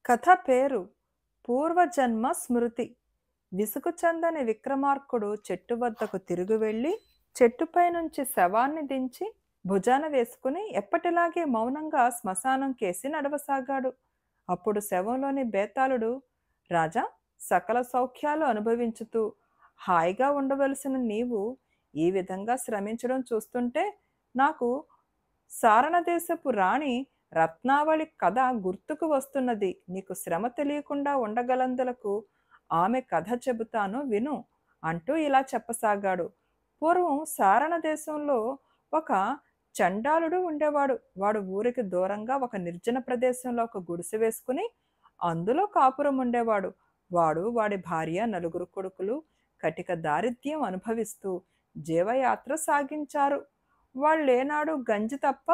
కథ పేరు పూర్వజన్మ స్మృతి. విసుగు చెందని విక్రమార్కుడు చెట్టు వద్దకు తిరిగి వెళ్ళి చెట్టుపై నుంచి శవాన్ని దించి భుజాన వేసుకుని ఎప్పటిలాగే మౌనంగా శ్మశానం కేసి నడవసాగాడు. అప్పుడు శవంలోని బేతాళుడు, రాజా, సకల సౌఖ్యాలు అనుభవించుతూ హాయిగా ఉండవలసిన నీవు ఈ విధంగా శ్రమించడం చూస్తుంటే నాకు సారణదేశపు రాణి రత్నావళి కథ గుర్తుకు వస్తున్నది. నీకు శ్రమ తెలియకుండా ఉండగలందులకు ఆమె కథ చెబుతాను విను అంటూ ఇలా చెప్పసాగాడు. పూర్వం సారణ దేశంలో ఒక చండాలుడు ఉండేవాడు. వాడు ఊరికి దూరంగా ఒక నిర్జన ప్రదేశంలో ఒక గుడిసె వేసుకుని అందులో కాపురం ఉండేవాడు. వాడి భార్య, నలుగురు కొడుకులు కటిక దారిద్ర్యం అనుభవిస్తూ జీవయాత్ర సాగించారు. వాళ్ళేనాడు గంజి తప్ప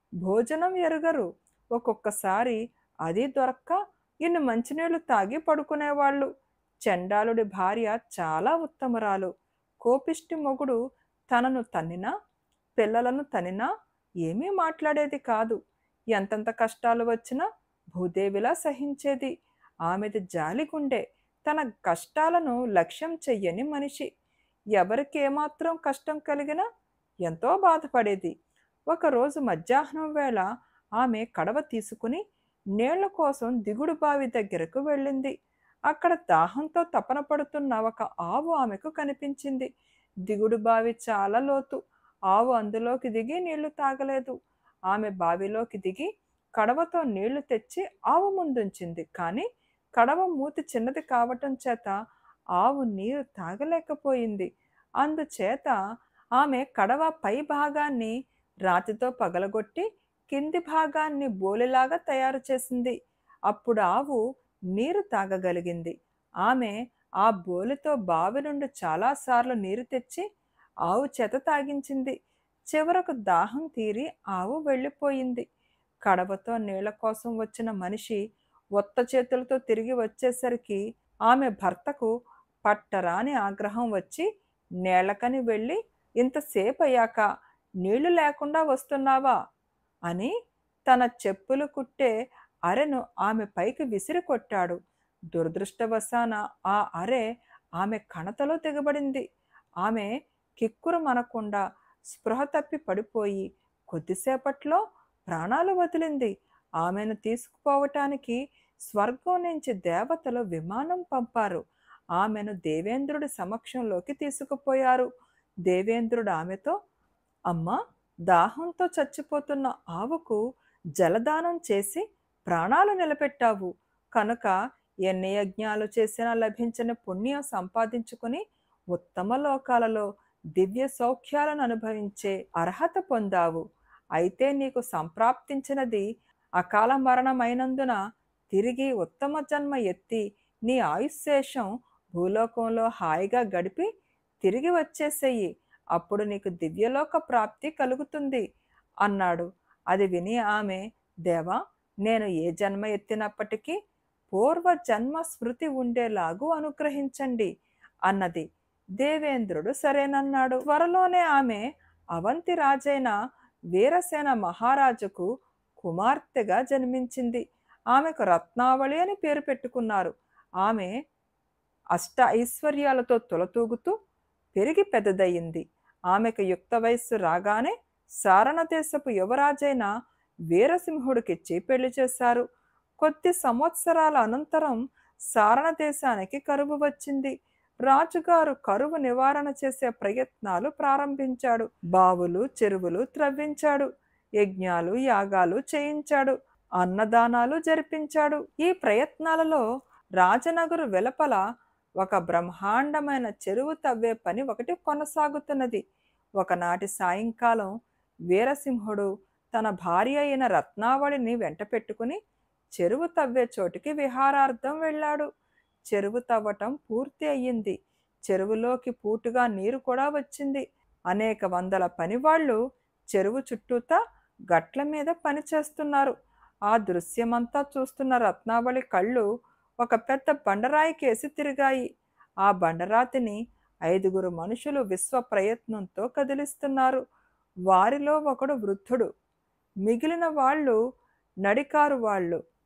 భోజనం ఎరుగరు. ఒక్కొక్కసారి అది దొరక్క ఇన్ని మంచినీళ్లు తాగి పడుకునేవాళ్ళు. చండాలుడి భార్య చాలా ఉత్తమరాలు. కోపిష్టి మొగుడు తనను తన్నినా, పిల్లలను తన్నినా ఏమీ మాట్లాడేది కాదు. ఎంతెంత కష్టాలు వచ్చినా భూదేవిలా సహించేది. ఆమెది జాలిగుండె. తన కష్టాలను లక్ష్యం చెయ్యని మనిషి. ఎవరికి ఏమాత్రం కష్టం కలిగినా ఎంతో బాధపడేది. ఒకరోజు మధ్యాహ్నం వేళ ఆమె కడవ తీసుకుని నీళ్ల కోసం దిగుడు బావి దగ్గరకు వెళ్ళింది. అక్కడ దాహంతో తపన పడుతున్న ఒక ఆవు ఆమెకు కనిపించింది. దిగుడు బావి చాలా లోతు. ఆవు అందులోకి దిగి నీళ్లు తాగలేదు. ఆమె బావిలోకి దిగి కడవతో నీళ్లు తెచ్చి ఆవు ముందుంచింది. కానీ కడవ మూతి చిన్నది కావటం చేత ఆవు నీరు తాగలేకపోయింది. అందుచేత ఆమె కడవ పై భాగాన్ని రాతితో పగలగొట్టి కింది భాగాన్ని బోలిలాగా తయారు చేసింది. అప్పుడు ఆవు నీరు తాగగలిగింది. ఆమె ఆ బోలితో బావి నుండి చాలాసార్లు నీరు తెచ్చి ఆవు చేత తాగించింది. చివరకు దాహం తీరి ఆవు వెళ్ళిపోయింది. కడవతో నీళ్ల కోసం వచ్చిన మనిషి ఒత్త చేతులతో తిరిగి వచ్చేసరికి ఆమె భర్తకు పట్టరాని ఆగ్రహం వచ్చి, నేలకని వెళ్ళి ఇంతసేపు అయ్యాక నీళ్లు లేకుండా వస్తున్నావా అని తన చెప్పులు కుట్టే అరెను ఆమె పైకి విసిరి కొట్టాడు. దురదృష్టవశాన ఆ అరె ఆమె కణతలో దిగబడింది. ఆమె కిక్కురు మనకుండా స్పృహ తప్పి పడిపోయి కొద్దిసేపట్లో ప్రాణాలు వదిలింది. ఆమెను తీసుకుపోవటానికి స్వర్గం నుంచి దేవతలు విమానం పంపారు. ఆమెను దేవేంద్రుడి సమక్షంలోకి తీసుకుపోయారు. దేవేంద్రుడు ఆమెతో, అమ్మా, దాహంతో చచ్చిపోతున్న ఆవుకు జలదానం చేసి ప్రాణాలు నిలబెట్టావు కనుక ఎన్ని యజ్ఞాలు చేసినా లభించని పుణ్యం సంపాదించుకుని ఉత్తమ లోకాలలో దివ్య సౌఖ్యాలను అనుభవించే అర్హత పొందావు. అయితే నీకు సంప్రాప్తించినది అకాల మరణమైనందున తిరిగి ఉత్తమ జన్మ ఎత్తి నీ ఆయుశ్శేషం భూలోకంలో హాయిగా గడిపి తిరిగి వచ్చేసేయి. అప్పుడు నీకు దివ్యలోక ప్రాప్తి కలుగుతుంది అన్నాడు. అది విని ఆమె, దేవా, నేను ఏ జన్మ ఎత్తినప్పటికీ పూర్వ జన్మ స్మృతి ఉండేలాగూ అనుగ్రహించండి అన్నది. దేవేంద్రుడు సరేనన్నాడు. త్వరలోనే ఆమె అవంతి రాజైన వీరసేన మహారాజుకు కుమార్తెగా జన్మించింది. ఆమెకు రత్నావళి అని పేరు పెట్టుకున్నారు. ఆమె అష్ట ఐశ్వర్యాలతో తులతూగుతూ పెరిగి పెద్దదయ్యింది. ఆమెకు యుక్త వయస్సు రాగానే సారణదేశపు యువరాజైన వీరసింహుడికిచ్చి పెళ్లి చేశారు. కొద్ది సంవత్సరాల అనంతరం సారణ దేశానికి కరువు వచ్చింది. రాజుగారు కరువు నివారణ చేసే ప్రయత్నాలు ప్రారంభించాడు. బావులు, చెరువులు త్రవ్వించాడు. యజ్ఞాలు, యాగాలు చేయించాడు. అన్నదానాలు జరిపించాడు. ఈ ప్రయత్నాలలో రాజనగరు వెలుపల ఒక బ్రహ్మాండమైన చెరువు తవ్వే పని ఒకటి కొనసాగుతున్నది. ఒకనాటి సాయంకాలం వీరసింహుడు తన భార్య అయిన రత్నావళిని వెంట పెట్టుకుని చెరువు తవ్వే చోటికి విహారార్థం వెళ్ళాడు. చెరువు తవ్వటం పూర్తి అయ్యింది. చెరువులోకి పూటుగా నీరు కూడా వచ్చింది. అనేక వందల పనివాళ్లు చెరువు చుట్టూతా గట్ల మీద పని చేస్తున్నారు. ఆ దృశ్యమంతా చూస్తున్న రత్నావళి కళ్ళు ఒక పెద్ద బండరాయి కేసి తిరిగాయి. ఆ బండరాతిని 5గురు మనుషులు విశ్వ ప్రయత్నంతో కదిలిస్తున్నారు. వారిలో ఒకడు వృద్ధుడు, మిగిలిన వాళ్ళు నడికారు వాళ్ళు.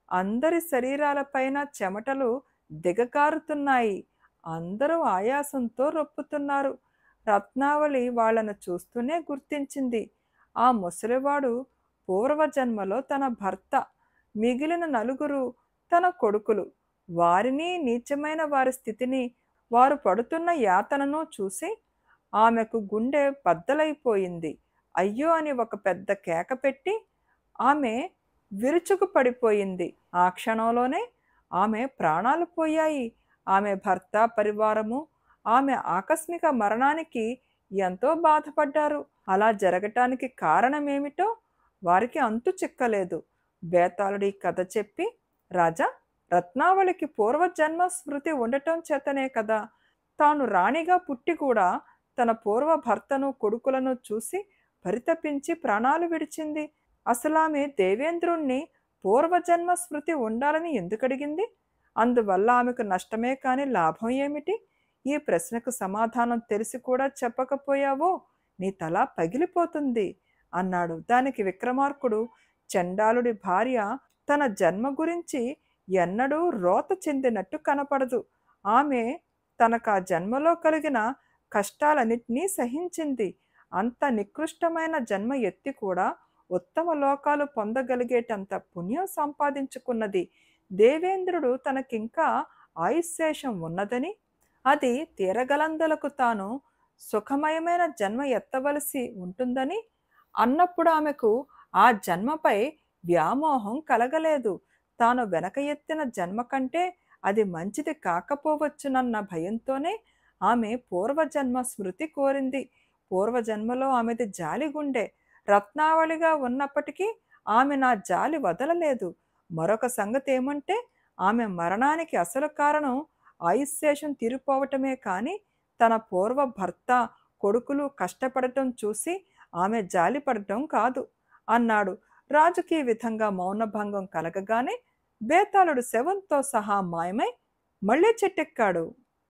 అందరి శరీరాలపైన చెమటలు దిగకారుతున్నాయి. అందరూ ఆయాసంతో రొప్పుతున్నారు. రత్నావళి వాళ్ళను చూస్తూనే గుర్తించింది. ఆ ముసలివాడు పూర్వజన్మలో తన భర్త. మిగిలిన నలుగురు తన కొడుకులు. వారిని, నీచమైన వారి స్థితిని, వారు పడుతున్న యాతనను చూసి ఆమెకు గుండె బద్దలైపోయింది. అయ్యో అని ఒక పెద్ద కేక పెట్టి ఆమె విరుచుకు పడిపోయింది. ఆ క్షణంలోనే ఆమె ప్రాణాలు పోయాయి. ఆమె భర్త, పరివారము ఆమె ఆకస్మిక మరణానికి ఎంతో బాధపడ్డారు. అలా జరగటానికి కారణమేమిటో వారికి అంతు చిక్కలేదు. బేతాళుడి కథ చెప్పి, రాజా, రత్నావళికి పూర్వజన్మ స్మృతి ఉండటం చేతనే కదా తాను రాణిగా పుట్టి కూడా తన పూర్వ భర్తను, కొడుకులను చూసి పరితపించి ప్రాణాలు విడిచింది. అసలామె దేవేంద్రుణ్ణి పూర్వజన్మ స్మృతి ఉండాలని ఎందుకు అడిగింది? అందువల్ల ఆమెకు నష్టమే కాని లాభం ఏమిటి? ఈ ప్రశ్నకు సమాధానం తెలిసి కూడా చెప్పకపోయావో నీ తల పగిలిపోతుంది అన్నాడు. దానికి విక్రమార్కుడు, చండాలుడి భార్య తన జన్మ గురించి ఎన్నడూ రోత చెందినట్టు కనపడదు. ఆమె తనకు ఆ జన్మలో కలిగిన కష్టాలన్నిటినీ సహించింది. అంత నికృష్టమైన జన్మ ఎత్తి కూడా ఉత్తమ లోకాలు పొందగలిగేటంత పుణ్యం సంపాదించుకున్నది. దేవేంద్రుడు తనకింకా ఆయుశేషం ఉన్నదని, అది తీరగలందలకు తాను సుఖమయమైన జన్మ ఎత్తవలసి ఉంటుందని అన్నప్పుడు ఆమెకు ఆ జన్మపై వ్యామోహం కలగలేదు. తాను వెనక ఎత్తిన జన్మ కంటే అది మంచిది కాకపోవచ్చునన్న భయంతోనే ఆమె పూర్వజన్మ స్మృతి కోరింది. పూర్వజన్మలో ఆమెది జాలిగుండె. రత్నావళిగా ఉన్నప్పటికీ ఆమె నా జాలి వదలలేదు. మరొక సంగతి ఏమంటే ఆమె మరణానికి అసలు కారణం ఆయుశేషం తీరిపోవటమే కానీ తన పూర్వ భర్త, కొడుకులు కష్టపడటం చూసి ఆమె జాలిపడటం కాదు అన్నాడు. రాజుకి ఈ విధంగా మౌనభంగం కలగగానే బేతాళుడు శవంతో సహా మాయమై మళ్ళీ చెట్టెక్కాడు.